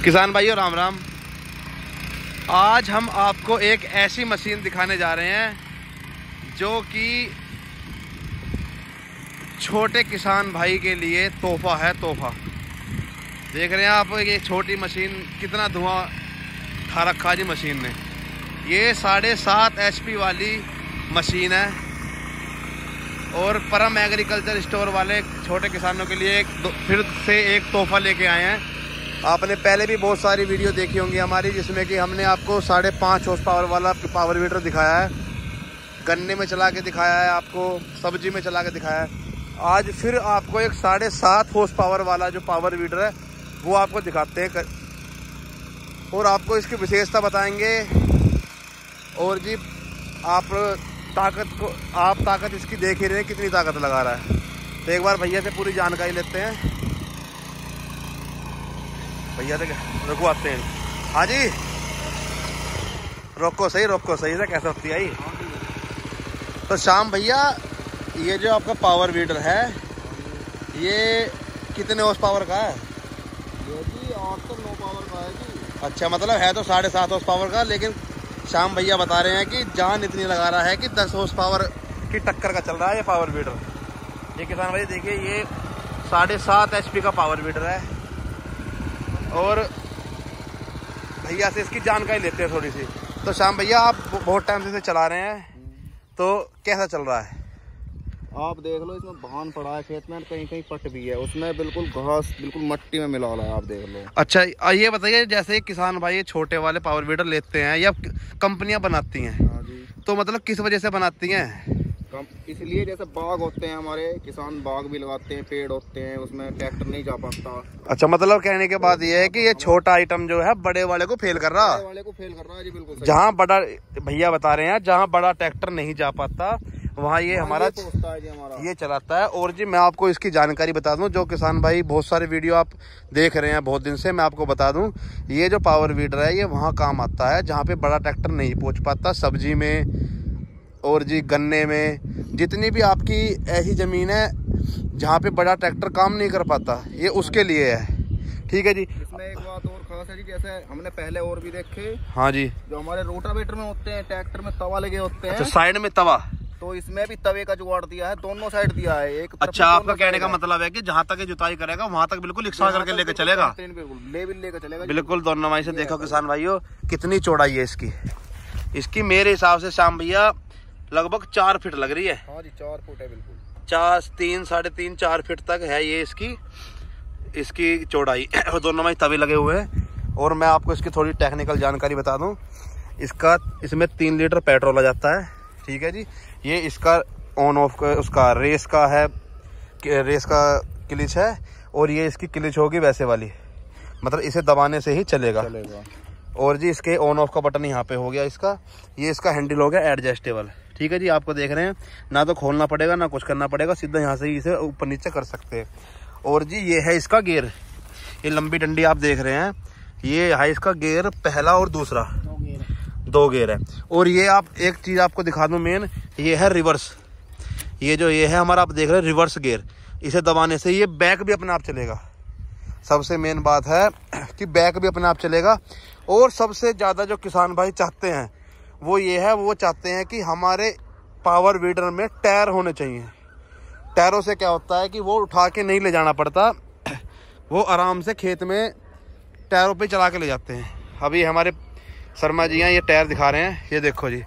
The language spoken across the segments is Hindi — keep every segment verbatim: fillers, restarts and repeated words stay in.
किसान भाइयों राम राम। आज हम आपको एक ऐसी मशीन दिखाने जा रहे हैं जो कि छोटे किसान भाई के लिए तोहफा है। तोहफा देख रहे हैं आप, ये छोटी मशीन कितना धुआं खा रखा जी मशीन ने। ये साढ़े सात एच पी वाली मशीन है और परम एग्रीकल्चर स्टोर वाले छोटे किसानों के लिए एक फिर से एक तोहफा लेके आए हैं। आपने पहले भी बहुत सारी वीडियो देखी होंगी हमारी, जिसमें कि हमने आपको साढ़े पाँच हॉर्स पावर वाला पावर वीडर दिखाया है, गन्ने में चला के दिखाया है, आपको सब्जी में चला के दिखाया है। आज फिर आपको एक साढ़े सात हॉर्स पावर वाला जो पावर वीडर है वो आपको दिखाते हैं और आपको इसकी विशेषता बताएंगे। और जी आप ताकत को आप ताकत इसकी देख ही रहे हैं कितनी ताकत लगा रहा है। तो एक बार भैया से पूरी जानकारी लेते हैं। भैया से रुको आते हैं। हाँ जी रोको सही रोको सही से कैसे होती है। तो शाम भैया, ये जो आपका पावर वीडर है ये कितने हॉर्स पावर का है? ये जी आठ सौ नौ पावर का है जी। अच्छा, मतलब है तो साढ़े सात हॉर्स पावर का, लेकिन शाम भैया बता रहे हैं कि जान इतनी लगा रहा है कि दस हॉर्स पावर की टक्कर का चल रहा है ये पावर वीडर। ये किसान भाई देखिए, ये साढ़े सात एच पी का पावर वीडर है। और भैया से इसकी जानकारी लेते हैं थोड़ी सी। तो शाम भैया, आप बहुत टाइम से इसे चला रहे हैं, तो कैसा चल रहा है? आप देख लो, इसमें भान पड़ा है खेत में, कहीं कहीं पट भी है, उसमें बिल्कुल घास बिल्कुल मट्टी में मिला हुआ है, आप देख लो। अच्छा, ये बताइए, जैसे किसान भाई छोटे वाले पावर वीडर लेते हैं या कंपनियां बनाती हैं, हाँ जी, तो मतलब किस वजह से बनाती हैं? इसलिए जैसे बाग होते हैं हमारे, किसान बाग भी लगाते हैं, पेड़ होते हैं, उसमें ट्रैक्टर नहीं जा पाता। अच्छा, मतलब कहने के बाद ये है कि ये छोटा आइटम जो है बड़े वाले को फेल कर रहा बड़े वाले को फेल कर रहा है जी, बिल्कुल सही। जहाँ बड़ा भैया बता रहे हैं, जहाँ बड़ा ट्रैक्टर नहीं जा पाता वहाँ ये हमारा ये, है जी हमारा ये चलाता है। और जी मैं आपको इसकी जानकारी बता दूं, जो किसान भाई बहुत सारे वीडियो आप देख रहे हैं बहुत दिन से, मैं आपको बता दूं, ये जो पावर वीडर है ये वहाँ काम आता है जहाँ पे बड़ा ट्रैक्टर नहीं पहुँच पाता, सब्जी में और जी गन्ने में, जितनी भी आपकी ऐसी ज़मीन है जहाँ पे बड़ा ट्रैक्टर काम नहीं कर पाता, ये उसके लिए है। ठीक है जी। इसमें एक बात और खास है जी, जैसे हमने पहले और भी देखे। हाँ जी, जो हमारे रोटावेटर में होते हैं, ट्रैक्टर में तवा लगे होते हैं। अच्छा, साइड में तवा, तो इसमें भी तवे का जुगाड़ दिया है, दोनों साइड दिया है। एक अच्छा, आपका कहने का मतलब है कि जहाँ तक ये जुताई करेगा वहां तक बिल्कुल इकसा करके लेके चलेगा, बिल्कुल लेवल लेकर चलेगा बिल्कुल। दोनों माई से देखो किसान भाइयों, कितनी चौड़ाई है इसकी। इसकी मेरे हिसाब से शाम भैया लगभग चार फीट लग रही है। हाँ जी, चार फुट है बिल्कुल। चार तीन साढ़े तीन चार फीट तक है ये इसकी इसकी चौड़ाई। और दोनों में तवे लगे हुए हैं। और मैं आपको इसकी थोड़ी टेक्निकल जानकारी बता दूं, इसका इसमें तीन लीटर पेट्रोल आ जाता है। ठीक है जी। ये इसका ऑन ऑफ का उसका रेस का है, रेस का क्लिच है, और ये इसकी क्लिच होगी वैसे वाली, मतलब इसे दबाने से ही चलेगा, चलेगा। और जी इसके ऑन ऑफ का बटन यहाँ पे हो गया इसका। ये इसका हैंडल हो गया एडजस्टेबल। ठीक है जी, आपको देख रहे हैं, ना तो खोलना पड़ेगा ना कुछ करना पड़ेगा, सीधा यहाँ से ही इसे ऊपर नीचे कर सकते हैं। और जी ये है इसका गियर, ये लंबी डंडी आप देख रहे हैं, ये है इसका गियर, पहला और दूसरा, दो गियर है। और ये आप एक चीज़ आपको दिखा दूं मेन, ये है रिवर्स। ये जो ये है हमारा, आप देख रहे हैं रिवर्स गियर, इसे दबाने से ये बैक भी अपने आप चलेगा। सबसे मेन बात है कि बैक भी अपने आप चलेगा। और सबसे ज़्यादा जो किसान भाई चाहते हैं वो ये है, वो चाहते हैं कि हमारे पावर वीडर में टायर होने चाहिए। टायरों से क्या होता है कि वो उठा के नहीं ले जाना पड़ता, वो आराम से खेत में टायरों पे चला के ले जाते हैं। अभी हमारे शर्मा जी हैं, ये टायर दिखा रहे हैं, ये देखो जी,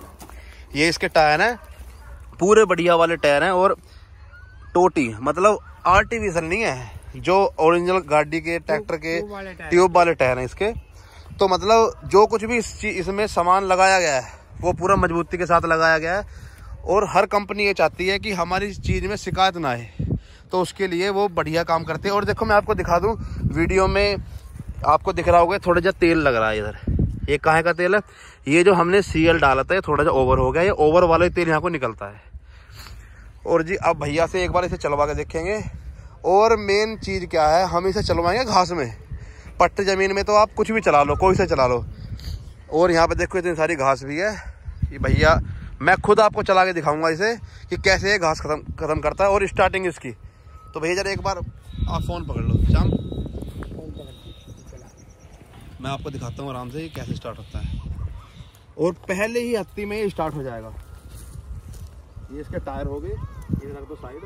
ये इसके टायर हैं, पूरे बढ़िया वाले टायर हैं। और टोटी मतलब आर्टिफिशियल नहीं है, जो ओरिजिनल गाड़ी के ट्रैक्टर के ट्यूब वाले टायर हैं इसके। तो मतलब जो कुछ भी इस इसमें सामान लगाया गया है वो पूरा मजबूती के साथ लगाया गया है। और हर कंपनी ये चाहती है कि हमारी चीज़ में शिकायत ना आए, तो उसके लिए वो बढ़िया काम करते हैं। और देखो मैं आपको दिखा दूं, वीडियो में आपको दिख रहा होगा थोड़ा सा तेल लग रहा है इधर, ये काहे का तेल है? ये जो हमने सीएल डाला था, ये थोड़ा सा ओवर हो गया, ये ओवर वाला ही तेल यहाँ को निकलता है। और जी अब भैया से एक बार इसे चलवा के देखेंगे। और मेन चीज़ क्या है, हम इसे चलवाएंगे घास में, पट्ट ज़मीन में तो आप कुछ भी चला लो, कोई से चला लो। और यहाँ पे देखो इतनी सारी घास भी है। ये भैया मैं खुद आपको चला के दिखाऊंगा इसे कि कैसे ये घास खत्म खत्म करता है और स्टार्टिंग इसकी। तो भैया जरा एक बार आप फ़ोन पकड़ लो, शाम मैं आपको दिखाता हूँ आराम से ये कैसे स्टार्ट होता है। और पहले ही हफ्ते में ये स्टार्ट हो जाएगा। ये इसके टायर हो गए, ये रख दो साइड।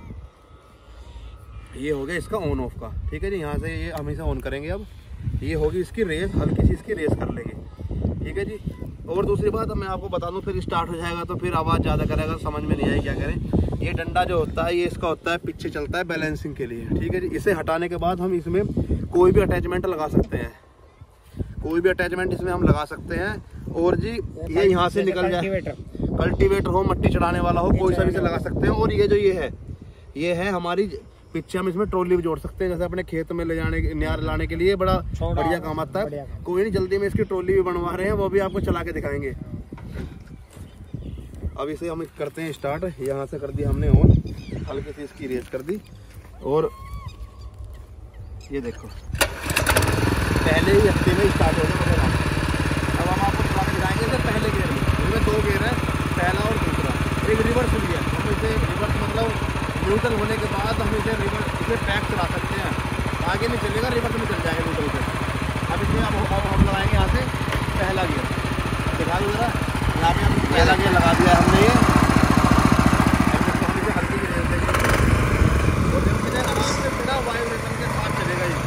ये हो गया इसका ऑन ऑफ का, ठीक है जी। यहाँ से ये हमेशा ऑन करेंगे। अब ये होगी इसकी रेस, हल्की सी इसकी रेस कर लेंगे, ठीक है जी। और दूसरी बात मैं आपको बता दूं, फिर स्टार्ट हो जाएगा तो फिर आवाज़ ज़्यादा करेगा, समझ में नहीं आएगी क्या करें। ये डंडा जो होता है ये इसका होता है पीछे चलता है बैलेंसिंग के लिए, ठीक है जी। इसे हटाने के बाद हम इसमें कोई भी अटैचमेंट लगा सकते हैं, कोई भी अटैचमेंट इसमें हम लगा सकते हैं। और जी ये यहाँ से निकल जाए, कल्टीवेटर हो, मट्टी चढ़ाने वाला हो, कोई सा भी से लगा सकते हैं। और ये जो ये है, ये है हमारी पीछे, हम इसमें ट्रॉली भी जोड़ सकते हैं, जैसे अपने खेत में ले जाने न्यार लाने के लिए बड़ा बढ़िया काम आता है। कोई नहीं, जल्दी में इसकी ट्रॉली भी बनवा रहे हैं, वो भी आपको चला के दिखाएंगे। अब इसे हम करते हैं स्टार्ट। यहाँ से कर दिया हमने ऑन, हल्की सी इसकी रेस कर दी। और ये देखो पहले ही हफ्ते में स्टार्ट हो गया। अब हम आपको चला के दिखाएंगे इसे पहले गियर में। इसमें दो गियर है, पहला और दूसरा। एक रिवर्स भी है, हम इसे रिवर्स मतलब न्यूट्रल होने के बाद हम इसे रिवर्स इसे बैक चला सकते हैं। आगे नहीं चलेगा, रिवर्स में चल जाएगा न्यूट्रल से। अब इसमें अब हम लगाएंगे यहाँ से पहला गियर, दिखा दो जरा। यहाँ पे हम पहला गियर लगा दिया हमने ये। अब हम इसे हल्की सी रेस देंगे और जब इसे आराम से बिना वाइब्रेशन के साथ चलेगा ये।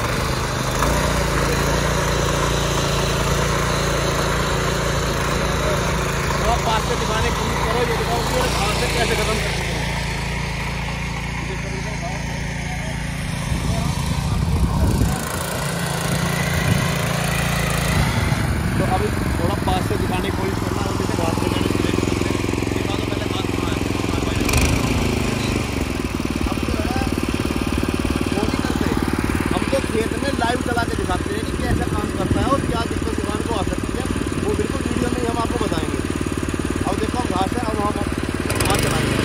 तो आप पास से दिखाने की कोशिश करो, ये दिखाओ कि हाथ से कैसे खत्म करते हैं। तो अभी थोड़ा पास से दिखाने की कोशिश करना और जैसे घास लगाने की कोशिश करते हैं। दिखा दो पहले घास कहाँ है। अब जो है वो नहीं करते, हम तो खेत में लाइव चला के दिखाते हैं कि कैसे काम करता है और क्या दिक्कत दुकान को आ सकती है, वो बिल्कुल वीडियो में ही हम आपको बताएंगे। अब देखो हम घास है, अब हम घास चलाएंगे।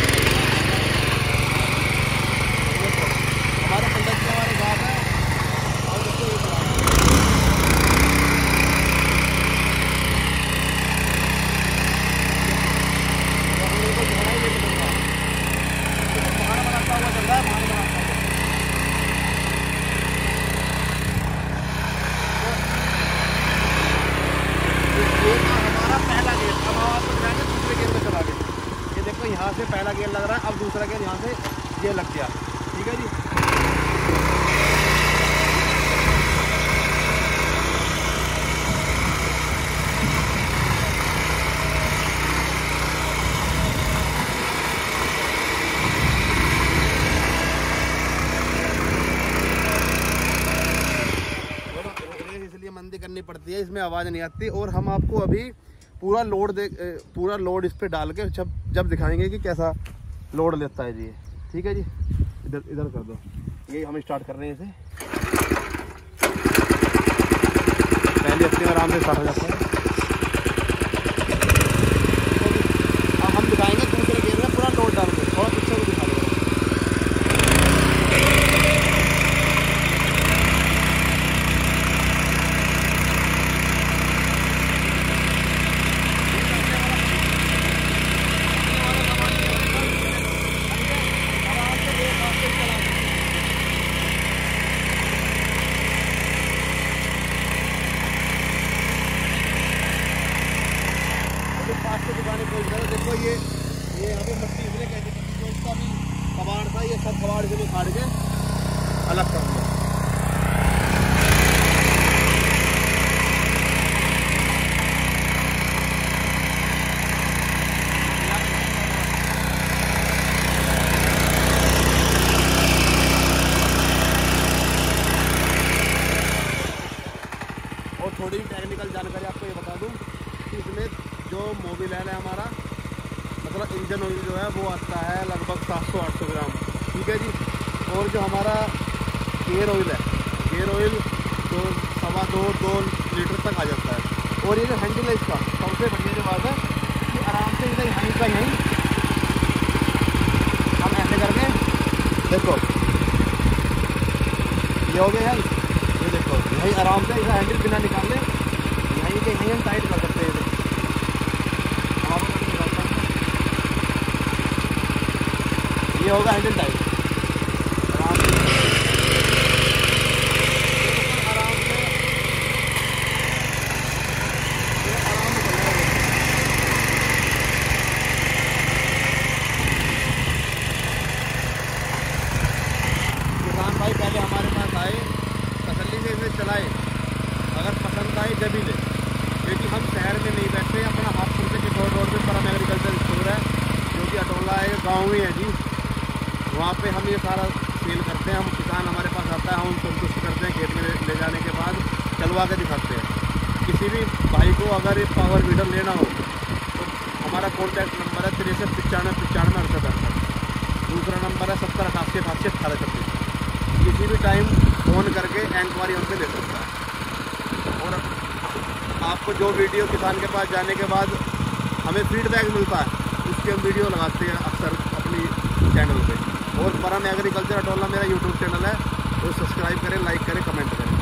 हमारे पंडित जी हमारे घास है और देखो ये चलाएंगे। यहाँ से पहला गियर लग रहा है, अब दूसरा गियर यहाँ से ये लग गया, ठीक है जी। इसलिए मंदी करनी पड़ती है, इसमें आवाज़ नहीं आती। और हम आपको अभी पूरा लोड दे पूरा लोड इस पे डाल के जब जब दिखाएंगे कि कैसा लोड लेता है जी, ठीक है जी। इधर इधर कर दो, ये हम स्टार्ट कर रहे हैं इसे। पहले हफ्ते में आराम से स्टार्ट हो जाता है। अब हम दिखाएंगे दूसरे गियर में पूरा लोड डाल के, थोड़ा पीछे को दिखा देगा। देखो ये ये यहाँ पे मट्टी इसलिए कहते हैं जो इसका भी कबाड़ था, ये सब कबाड़ से उखाड़ के अलग कर दिया। और थोड़ी टेक्निकल जानकारी आपको ये बता दूं कि इसमें जो मोबिल है हमारा मतलब इंजन ऑयल जो है वो आता है लगभग सात सौ आठ सौ ग्राम, ठीक है जी। और जो हमारा गेयर ऑयल है, गेयर ऑयल जो सवा दो दो लीटर तक आ जाता है। और ये जो हैंडल है इसका सबसे बढ़िया जो बात है कि आराम से इधर यहीं का यहीं हम ऐसे करके देखो ये हो गया है, ये देखो यहीं आराम से इधर हैंडल बिना निकालने यहीं के यहीं हम टाइट कर सकते हैं। ये होगा हैंडल टाइट, आराम से आराम से चलाए, अगर पसंद आए जब ही ले, क्योंकि हम शहर में नहीं बैठते, अपना हाथपुर से किशोर रोड पे परम एग्रीकल्चर स्टोर है जो कि अटोला है, गाँव ही है जी। वहाँ पे हम ये सारा सेल करते हैं। हम किसान हमारे पास आता है, हम संतुष्ट करते हैं, खेत में ले जाने के बाद चलवा के दिखाते हैं। किसी भी भाई को अगर एक पावर वीडर लेना हो तो हमारा कॉन्टैक्ट नंबर है तिरसठ पचानवे पचानवे अड़सठ अड़सठ। दूसरा नंबर है सत्तर अठासी अठासी अठारह छब्बीस। किसी भी टाइम फ़ोन करके इंक्वायरी हमसे ले सकता है। और आपको जो वीडियो किसान के पास जाने के बाद हमें फीडबैक मिलता है, उसकी हम वीडियो लगाते हैं अक्सर अपनी चैनल पे। और परम एग्रीकल्चर अटोला मेरा यूट्यूब चैनल है, तो सब्सक्राइब करें, लाइक करें, कमेंट करें।